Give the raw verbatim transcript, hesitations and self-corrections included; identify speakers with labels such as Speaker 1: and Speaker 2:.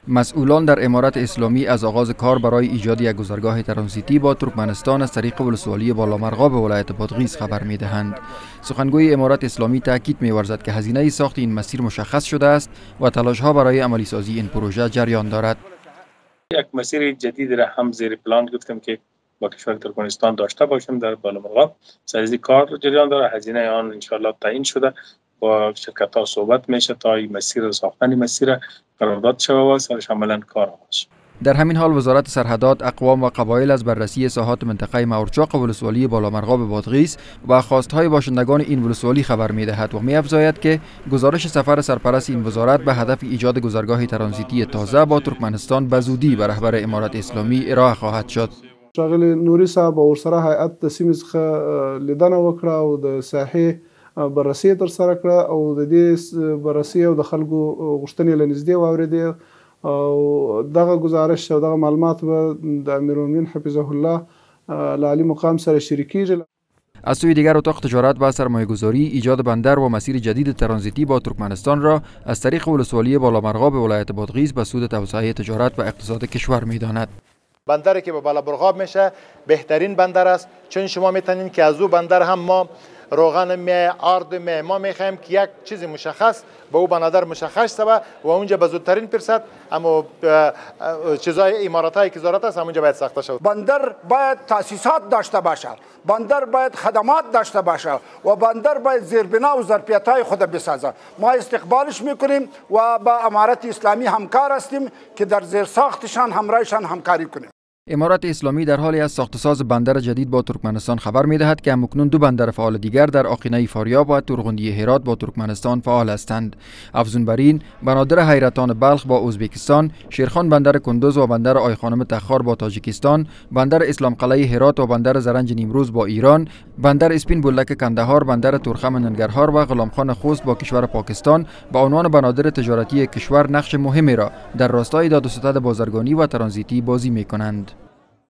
Speaker 1: مسئولان در امارت اسلامی از آغاز کار برای ایجاد یک گذرگاه ترانزیتی با ترکمنستان از طریق ولسوالی بالامرغاب ولایت بادغیس خبر می‌دهند. سخنگوی امارت اسلامی تاکید می‌ورزد که هزینه ساخت این مسیر مشخص شده است و تلاش‌ها برای عملی سازی این پروژه جریان دارد.
Speaker 2: یک مسیر جدید را هم زیر پلان گفتم که با کشور ترکمنستان داشته باشیم در بالامرغاب. سازی کار جریان دارد، هزینه آن ان شاء الله تعیین شده. با شرکت‌ها صحبت میشه تا این مسیر ساختن مسیر قرارداد شود و سرش عملاً کار آغاز.
Speaker 1: در همین حال وزارت سرحدات، اقوام و قبایل از بررسی ساحات منطقه ماورچاق ولسوالی بالامرغاب بادغیس و خواستهای باشندگان این ولسوالی خبر می‌دهد و می‌افزاید که گزارش سفر سرپرست این وزارت به هدف ایجاد گذرگاه ترانزیتی تازه با ترکمنستان به زودی به رهبر امارت اسلامی ارائه خواهد شد.
Speaker 3: ښاغلی نوري صاحب او سره هیئت د سیمې څخه لیدنه وکړه او د ساحې بررسي ترسره کړه او د دې بررسي او د خلکو غوښتنې له نږدې واورېدې او دغه گزارش او دغه معلومات به د امیرالمؤمنین حفظه الله له عالی مقام سره شریکیږي.
Speaker 1: از سوی دیگر اتاق تجارت و سرمایه‌گذاری ایجاد بندر و مسیر جدید ترانزیتی با ترکمنستان را از طریق ولسوالی بالامرغاب ولایت بادغیس به سود توسعه تجارت و اقتصاد کشور می‌داند.
Speaker 4: بندری که به بالامرغاب میشه بهترین بندر است، چون شما میتونین که از او بندر هم ما روغن می آرد می ما میخوایم که یک چیز مشخص به او بندر مشخص شود و اونجا به زودترین فرصت اما چیزای اماراتایی که ضرورت است اونجا باید ساخته شود.
Speaker 5: بندر باید تاسیسات داشته باشه، بندر باید خدمات داشته باشه و بندر باید زیربنا و ظرفیت‌های خود بسازه. ما استقبالش میکنیم و با امارت اسلامی همکار هستیم که در زیر ساختشان همراهشان همکاری کنیم.
Speaker 1: امارت اسلامی در حالی از ساخت‌وساز بندر جدید با ترکمنستان خبر می‌دهد که همکنون دو بندر فعال دیگر در آقینه فاریاب و تورغندی هرات با ترکمنستان فعال هستند. افزون بر این، بنادر حیرتان بلخ با ازبکستان، شیرخان بندر کندوز و بندر آی خانم تخار با تاجیکستان، بندر اسلام قلعه هرات و بندر زرنج نیمروز با ایران، بندر اسپین بولک کندهار، بندر تورخم ننگرهار و غلامخان خوست با کشور پاکستان با عنوان بنادر تجارتی کشور نقش مهمی را در راستای داد و ستد بازرگانی و ترانزیتی بازی می‌کنند.